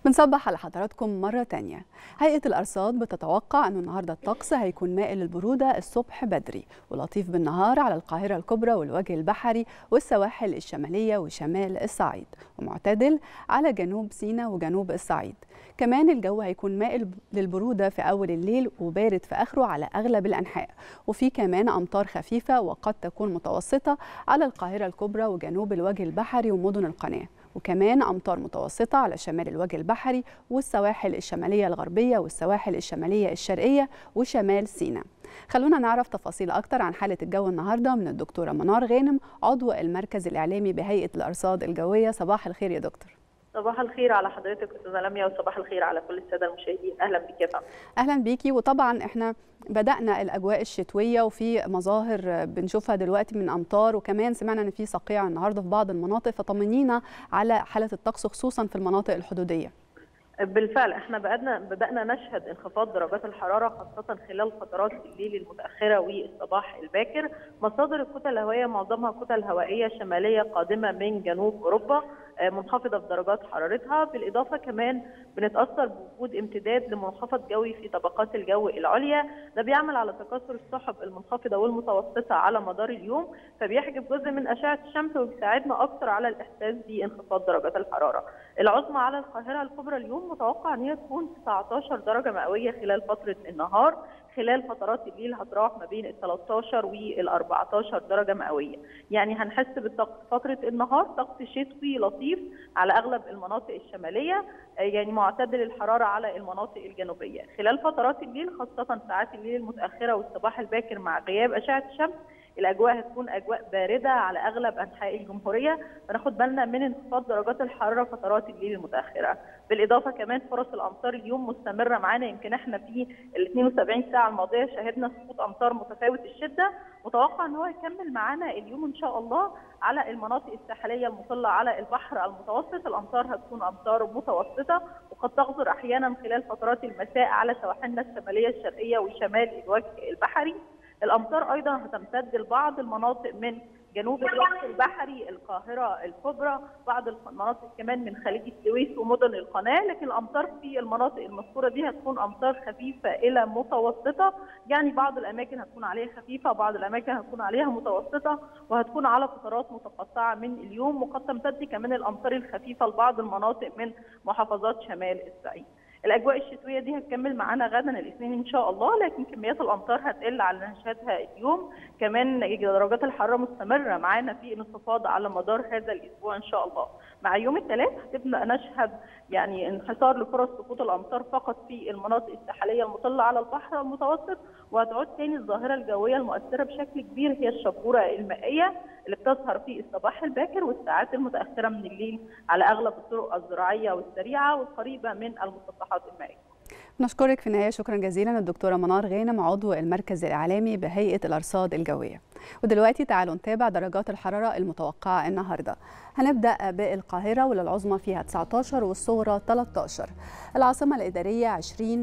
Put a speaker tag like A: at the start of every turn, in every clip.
A: بنصبح على حضراتكم مرة تانية. هيئة الأرصاد بتتوقع أنه النهاردة الطقس هيكون مائل للبرودة الصبح بدري ولطيف بالنهار على القاهرة الكبرى والوجه البحري والسواحل الشمالية وشمال الصعيد، ومعتدل على جنوب سيناء وجنوب الصعيد. كمان الجو هيكون مائل للبرودة في أول الليل وبارد في آخره على أغلب الأنحاء، وفي كمان أمطار خفيفة وقد تكون متوسطة على القاهرة الكبرى وجنوب الوجه البحري ومدن القناة، وكمان أمطار متوسطة على شمال الوجه البحري والسواحل الشمالية الغربية والسواحل الشمالية الشرقية وشمال سيناء. خلونا نعرف تفاصيل أكتر عن حالة الجو النهاردة من الدكتورة منار غانم، عضو المركز الإعلامي بهيئة الأرصاد الجوية. صباح الخير يا دكتور.
B: صباح الخير على حضرتك استاذه لميا، وصباح الخير على كل الساده المشاهدين. اهلا بك يا فندم.
A: اهلا بيكي. وطبعا احنا بدأنا الأجواء الشتوية وفي مظاهر بنشوفها دلوقتي من أمطار، وكمان سمعنا إن في صقيع النهارده في بعض المناطق، فطمنينا على حالة الطقس خصوصا في المناطق الحدودية.
B: بالفعل احنا بدأنا نشهد انخفاض درجات الحرارة خاصة خلال فترات الليل المتأخرة والصباح الباكر. مصادر الكتل الهوائية معظمها كتل هوائية شمالية قادمة من جنوب أوروبا منخفضة في درجات حرارتها، بالإضافة كمان بنتأثر بوجود امتداد لمنخفض جوي في طبقات الجو العليا، ده بيعمل على تكاثر السحب المنخفضة والمتوسطة على مدار اليوم، فبيحجب جزء من أشعة الشمس وبيساعدنا أكثر على الإحساس بانخفاض درجات الحرارة. العظمى على القاهرة الكبرى اليوم متوقع ان هي تكون 19 درجه مئويه خلال فتره النهار، خلال فترات الليل هتراوح ما بين ال 13 وال 14 درجه مئويه، يعني هنحس بالطقس فتره النهار طقس شتوي لطيف على اغلب المناطق الشماليه، يعني معتدل الحراره على المناطق الجنوبيه. خلال فترات الليل خاصه ساعات الليل المتاخره والصباح الباكر مع غياب اشعه الشمس الاجواء هتكون اجواء بارده على اغلب انحاء الجمهوريه، فناخد بالنا من انخفاض درجات الحراره فترات الليل المتاخره. بالاضافه كمان فرص الامطار اليوم مستمره معانا، يمكن احنا في ال 72 ساعه الماضيه شهدنا سقوط امطار متفاوت الشده، متوقع ان هو يكمل معانا اليوم ان شاء الله على المناطق الساحليه المطله على البحر المتوسط. الامطار هتكون امطار متوسطه وقد تغزر احيانا خلال فترات المساء على سواحلنا الشماليه الشرقيه وشمال الوجه البحري. الامطار ايضا هتمتد لبعض المناطق من جنوب الوجه البحري، القاهره الكبرى، بعض المناطق كمان من خليج السويس ومدن القناه، لكن الامطار في المناطق المذكوره دي هتكون امطار خفيفه الى متوسطه، يعني بعض الاماكن هتكون عليها خفيفه، بعض الاماكن هتكون عليها متوسطه، وهتكون على فترات متقطعه من اليوم، وقد تمتد كمان الامطار الخفيفه لبعض المناطق من محافظات شمال الصعيد. الاجواء الشتويه دي هتكمل معانا غدا الاثنين ان شاء الله، لكن كميات الامطار هتقل على اللي نشهدها اليوم. كمان درجات الحراره مستمره معانا في انخفاض على مدار هذا الاسبوع ان شاء الله. مع يوم الثلاث هتبدا نشهد يعني انحسار لفرص سقوط الامطار فقط في المناطق الساحليه المطله على البحر المتوسط، وهتعود تاني الظاهره الجويه المؤثره بشكل كبير هي الشبوره المائيه اللي بتظهر في الصباح الباكر والساعات المتاخره من الليل على اغلب الطرق الزراعيه والسريعه والقريبه من المسطحات المائيه.
A: نشكرك في النهاية شكرا جزيلا الدكتورة منار غانم، عضو المركز الإعلامي بهيئة الأرصاد الجوية. ودلوقتي تعالوا نتابع درجات الحرارة المتوقعة النهاردة. هنبدأ بالقاهرة واللي العظمى فيها 19 والصغرى 13، العاصمة الإدارية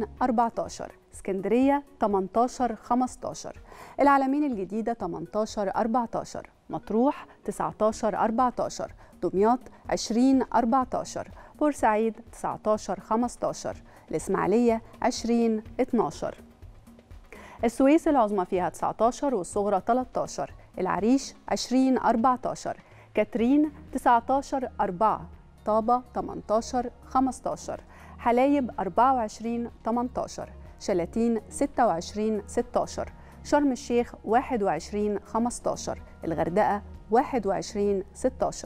A: 20-14، اسكندرية 18-15، العلمين الجديدة 18-14، مطروح 19-14، دمياط 20-14، بورسعيد 19-15، الإسماعيلية 20-12، السويس العظمى فيها 19 والصغرى 13، العريش 20-14، كاترين 19-4، طابة 18-15، حلايب 24-18، شلاتين 26-16، شرم الشيخ 21-15، الغردقة 21-16،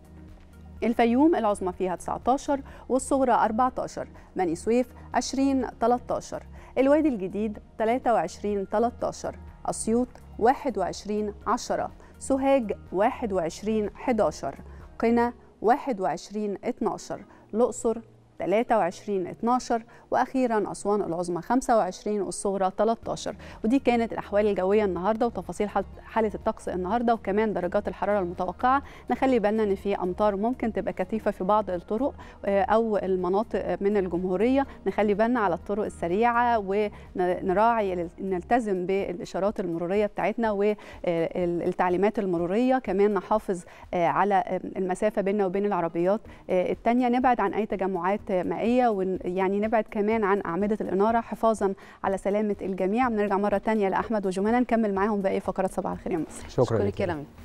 A: الفيوم العظمى فيها 19 والصغرى 14، بني سويف 20-13، الوادي الجديد 23-13، أسيوط 21-10، سوهاج 21-11، قنا 21-12، الأقصر 23-12، واخيرا اسوان العظمى 25 والصغرى 13. ودي كانت الاحوال الجويه النهارده وتفاصيل حاله الطقس النهارده وكمان درجات الحراره المتوقعه. نخلي بالنا ان في امطار ممكن تبقى كثيفه في بعض الطرق او المناطق من الجمهوريه، نخلي بالنا على الطرق السريعه ونراعي نلتزم بالاشارات المروريه بتاعتنا والتعليمات المروريه، كمان نحافظ على المسافه بيننا وبين العربيات الثانيه، نبعد عن اي تجمعات مائية، ويعني نبعد كمان عن أعمدة الإنارة حفاظا على سلامة الجميع. بنرجع مرة تانية لأحمد وجمانة نكمل معاهم باقي فقرات صباح الخير يا مصر.
C: شكرا لك.